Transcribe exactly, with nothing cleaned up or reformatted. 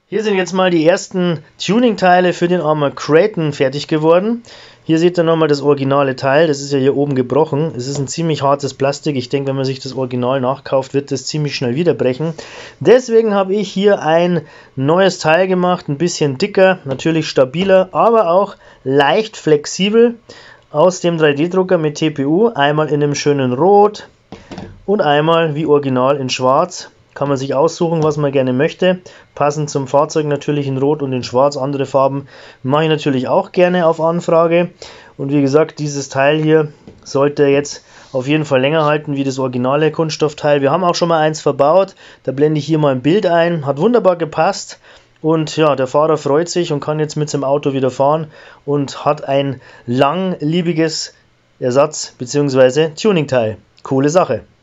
Hier sind jetzt mal die ersten Tuning-Teile für den Arma Kraton fertig geworden. Hier seht ihr nochmal das originale Teil, das ist ja hier oben gebrochen. Es ist ein ziemlich hartes Plastik, ich denke, wenn man sich das Original nachkauft, wird das ziemlich schnell wieder brechen. Deswegen habe ich hier ein neues Teil gemacht, ein bisschen dicker, natürlich stabiler, aber auch leicht flexibel aus dem drei D Drucker mit T P U. Einmal in einem schönen Rot und einmal wie original in Schwarz. Kann man sich aussuchen, was man gerne möchte. Passend zum Fahrzeug natürlich in Rot und in Schwarz. Andere Farben mache ich natürlich auch gerne auf Anfrage. Und wie gesagt, dieses Teil hier sollte jetzt auf jeden Fall länger halten wie das originale Kunststoffteil. Wir haben auch schon mal eins verbaut. Da blende ich hier mal ein Bild ein. Hat wunderbar gepasst. Und ja, der Fahrer freut sich und kann jetzt mit seinem Auto wieder fahren und hat ein langliebiges Ersatz- bzw. Tuning-Teil. Coole Sache.